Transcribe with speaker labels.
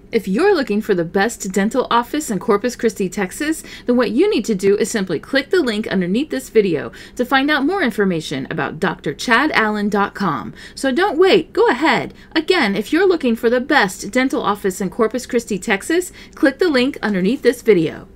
Speaker 1: If you're looking for the best dental office in Corpus Christi, Texas, then what you need to do is simply click the link underneath this video to find out more information about drchadallen.com. So don't wait, go ahead. Again, if you're looking for the best dental office in Corpus Christi, Texas, click the link underneath this video.